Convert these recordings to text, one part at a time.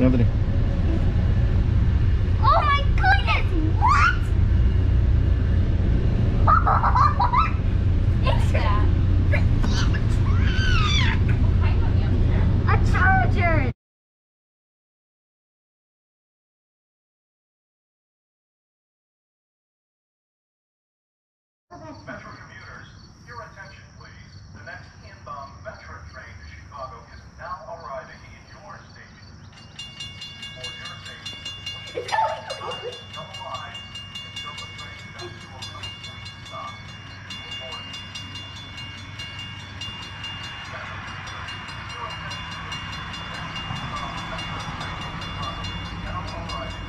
Anthony. Oh my goodness! What? It's that. A charger. Metro commuters, your attention please. The next inbound Metra train to Chicago is now arriving in your station. For your safety, please come alive until the train comes to a complete stop. Report. Metro commuters, your attention please. The next inbound Metra train to Chicago is now arriving.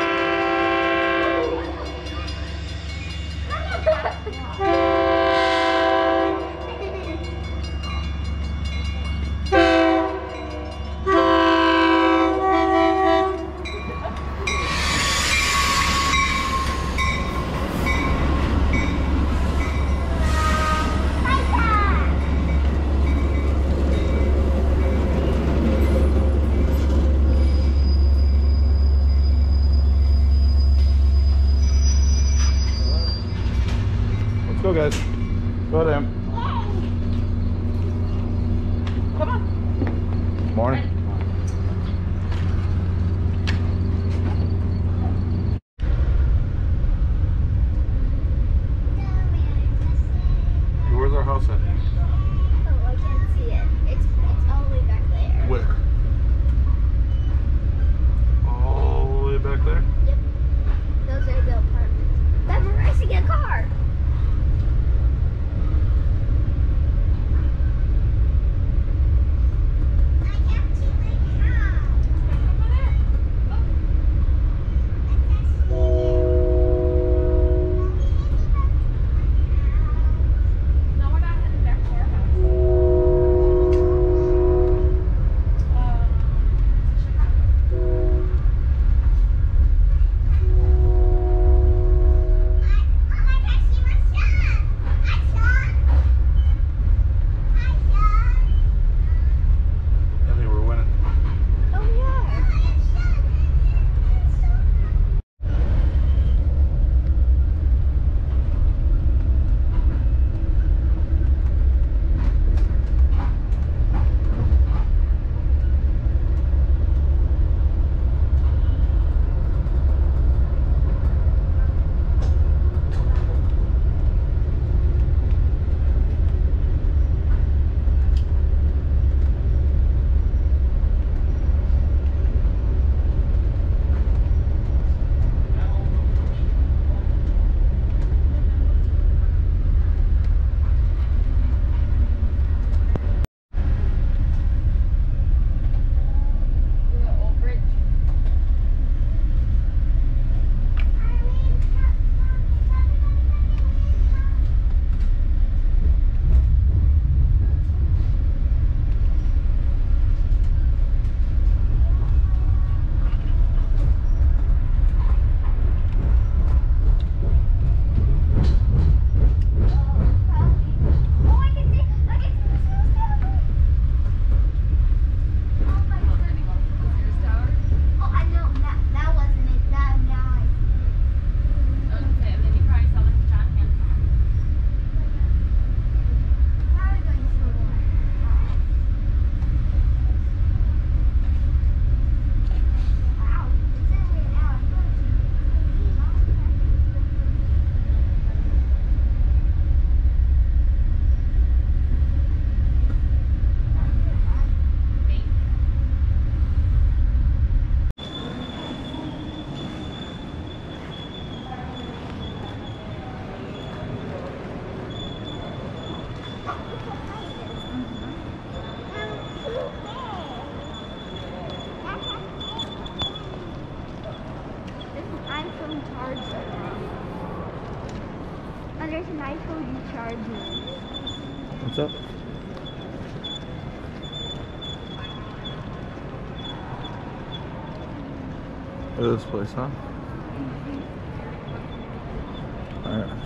Let's go, guys. Go down. Come on. Morning. Where's our house at? Oh, I can't see it. It's all the way back there. Where? All the way back there? Yep. Those are the apartments. That's where I see a car. I think we're winning. Oh yeah. iPhone charger. And there's an iPhone charger. What's up? Look at this place, huh? Alright.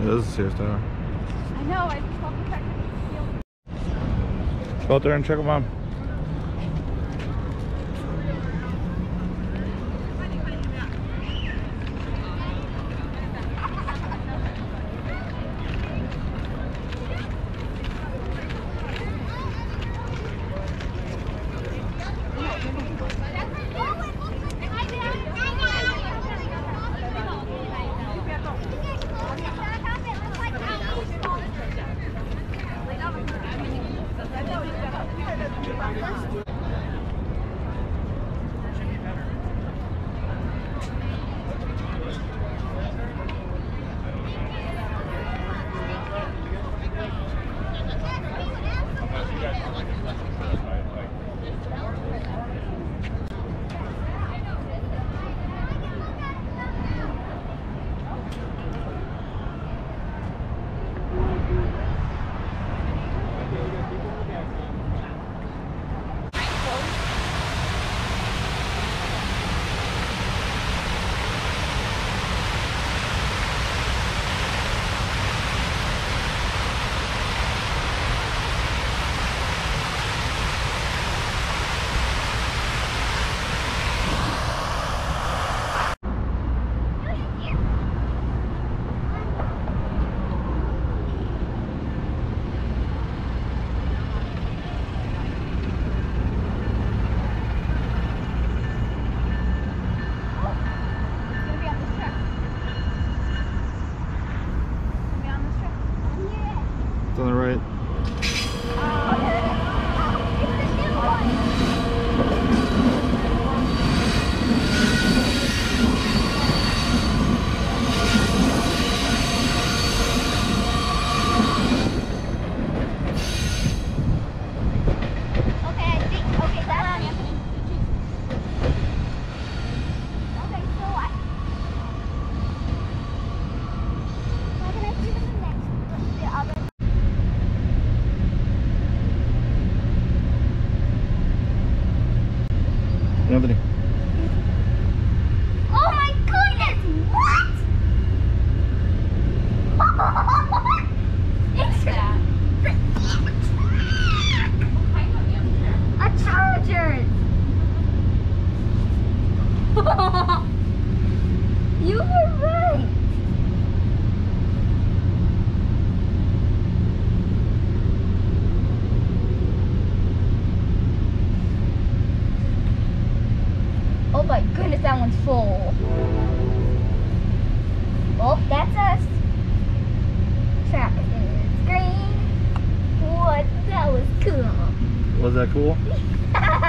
is a Sears Tower. I know, I just walked back to the field. Go out there and check them out. On the right. Anthony. Oh my goodness! What? It's a charger. You were right. Oh my goodness, that one's full. Oh, that's us. Traffic is green. What? That was cool. Was that cool?